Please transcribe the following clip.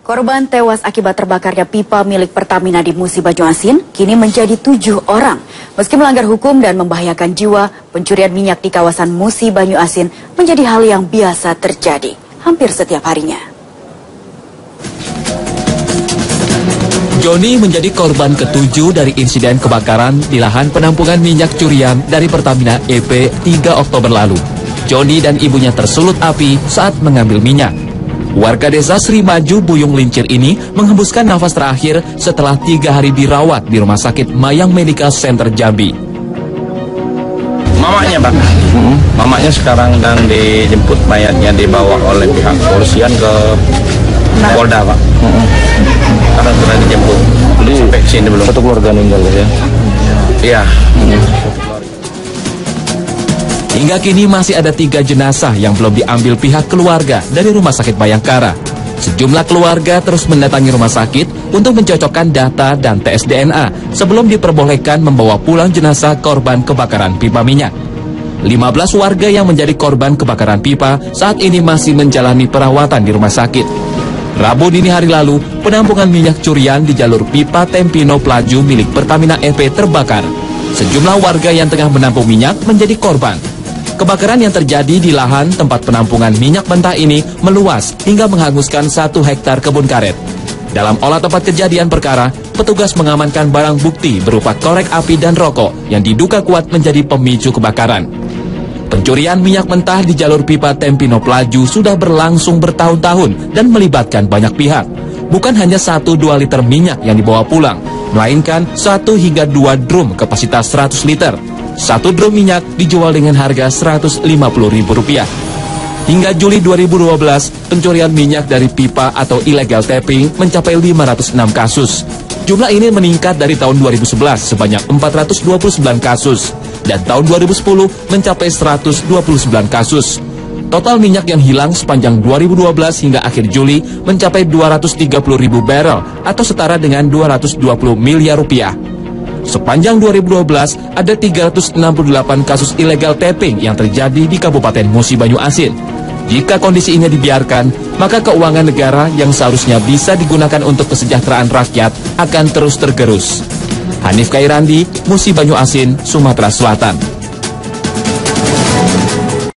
Korban tewas akibat terbakarnya pipa milik Pertamina di Musi Banyuasin kini menjadi 7 orang. Meski melanggar hukum dan membahayakan jiwa, pencurian minyak di kawasan Musi Banyuasin menjadi hal yang biasa terjadi hampir setiap harinya. Joni menjadi korban ke-7 dari insiden kebakaran di lahan penampungan minyak curian dari Pertamina EP 3 Oktober lalu. Joni dan ibunya tersulut api saat mengambil minyak. Warga desa Sri Maju, Buyung Lincir ini menghembuskan nafas terakhir setelah 3 hari dirawat di Rumah Sakit Mayang Medical Center Jambi. Mamanya Bang, mamanya sekarang dan dijemput, mayatnya dibawa oleh pihak kepolisian ke Polda Pak. Karena sudah dijemput, sampai sini belum. Satu keluarga meninggal ya? Iya. Hingga kini masih ada 3 jenazah yang belum diambil pihak keluarga dari Rumah Sakit Bayangkara. Sejumlah keluarga terus mendatangi rumah sakit untuk mencocokkan data dan tes DNA sebelum diperbolehkan membawa pulang jenazah korban kebakaran pipa minyak. 15 warga yang menjadi korban kebakaran pipa saat ini masih menjalani perawatan di rumah sakit. Rabu dini hari lalu, penampungan minyak curian di jalur pipa Tempino Pelaju milik Pertamina EP terbakar. Sejumlah warga yang tengah menampung minyak menjadi korban. Kebakaran yang terjadi di lahan tempat penampungan minyak mentah ini meluas hingga menghanguskan 1 hektar kebun karet. Dalam olah tempat kejadian perkara, petugas mengamankan barang bukti berupa korek api dan rokok yang diduga kuat menjadi pemicu kebakaran. Pencurian minyak mentah di jalur pipa Tempino Pelaju sudah berlangsung bertahun-tahun dan melibatkan banyak pihak. Bukan hanya 1-2 liter minyak yang dibawa pulang, melainkan 1 hingga 2 drum kapasitas 100 liter. 1 drum minyak dijual dengan harga Rp150.000. Hingga Juli 2012, pencurian minyak dari pipa atau illegal tapping mencapai 506 kasus. Jumlah ini meningkat dari tahun 2011 sebanyak 429 kasus, dan tahun 2010 mencapai 129 kasus. Total minyak yang hilang sepanjang 2012 hingga akhir Juli mencapai 230.000 barel atau setara dengan Rp220 miliar. Sepanjang 2012, ada 368 kasus illegal tapping yang terjadi di Kabupaten Musi Banyuasin. Jika kondisi ini dibiarkan, maka keuangan negara yang seharusnya bisa digunakan untuk kesejahteraan rakyat akan terus tergerus. Hanif Kairandi, Musi Banyuasin, Sumatera Selatan.